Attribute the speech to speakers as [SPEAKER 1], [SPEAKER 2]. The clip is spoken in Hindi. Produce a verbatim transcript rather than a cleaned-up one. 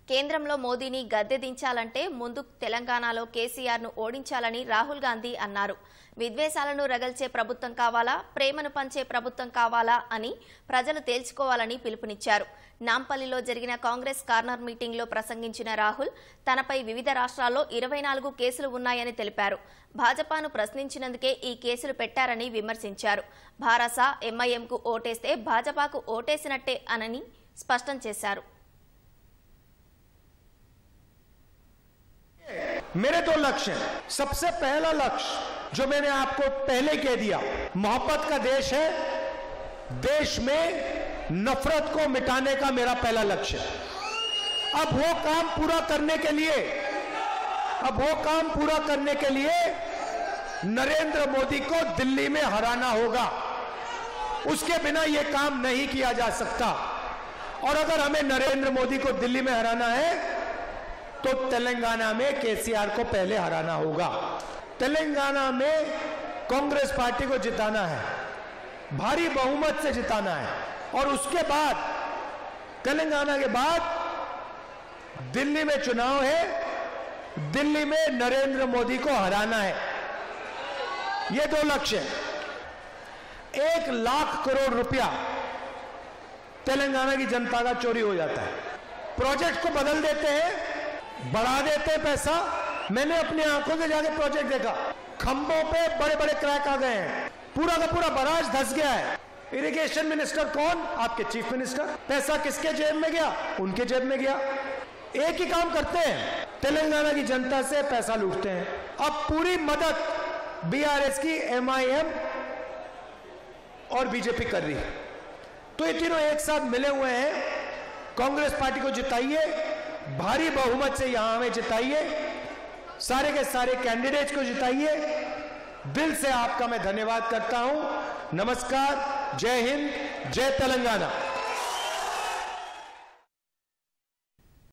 [SPEAKER 1] కేంద్రంలో మోదీని గద్దె దించాలంటే ముందు తెలంగాణలో కేసీఆర్ ను ఓడించాలని రాహుల్ గాంధీ అన్నారు. విద్వేషాలను రగల్చే ప్రభుత్వం కావాలా, ప్రేమను పంచే ప్రభుత్వం కావాలా అని ప్రజలు తేల్చుకోవాలని పిలుపునిచ్చారు. నాంపల్లిలో జరిగిన కాంగ్రెస్ కార్నర్ మీటింగ్ లో ప్రసంగించిన రాహుల్ తనపై వివిధ రాష్ట్రాల్లో ఇరవై నాలుగు కేసులు ఉన్నాయని తెలిపారు. భాజపాను ప్రశ్నించినందుకే ఈ కేసులు పెట్టారని విమర్శించారు. భారస ఎంఐఎంకు ఓటేస్తే భాజపాకు ఓటేసినట్టే అనని స్పష్టం చేశారు.
[SPEAKER 2] मेरे दो लक्ष्य हैं। सबसे पहला लक्ष्य जो मैंने आपको पहले कह दिया, मोहब्बत का देश है, देश में नफरत को मिटाने का मेरा पहला लक्ष्य है। अब वो काम पूरा करने के लिए अब वो काम पूरा करने के लिए नरेंद्र मोदी को दिल्ली में हराना होगा। उसके बिना ये काम नहीं किया जा सकता। और अगर हमें नरेंद्र मोदी को दिल्ली में हराना है तो तेलंगाना में केसीआर को पहले हराना होगा। तेलंगाना में कांग्रेस पार्टी को जिताना है, भारी बहुमत से जिताना है, और उसके बाद तेलंगाना के बाद दिल्ली में चुनाव है, दिल्ली में नरेंद्र मोदी को हराना है। ये दो लक्ष्य हैं। एक लाख करोड़ रुपया तेलंगाना की जनता का चोरी हो जाता है। प्रोजेक्ट को बदल देते हैं, बढ़ा देते हैं पैसा। मैंने अपनी आंखों से जाके प्रोजेक्ट देखा, खंभों पे बड़े बड़े क्रैक आ गए हैं, पूरा का पूरा बराज धंस गया है। इरिगेशन मिनिस्टर कौन? आपके चीफ मिनिस्टर। पैसा किसके जेब में गया? उनके जेब में गया। एक ही काम करते हैं, तेलंगाना की जनता से पैसा लूटते हैं। अब पूरी मदद बीआरएस की एमआईएम और बीजेपी कर रही है। तो ये तीनों एक साथ मिले हुए हैं। कांग्रेस पार्टी को जिताइए, भारी बहुमत से यहां हमें जिताइए, सारे के सारे कैंडिडेट्स को जिताइए। दिल से आपका मैं धन्यवाद करता हूं। नमस्कार, जय हिंद, जय तेलंगाना।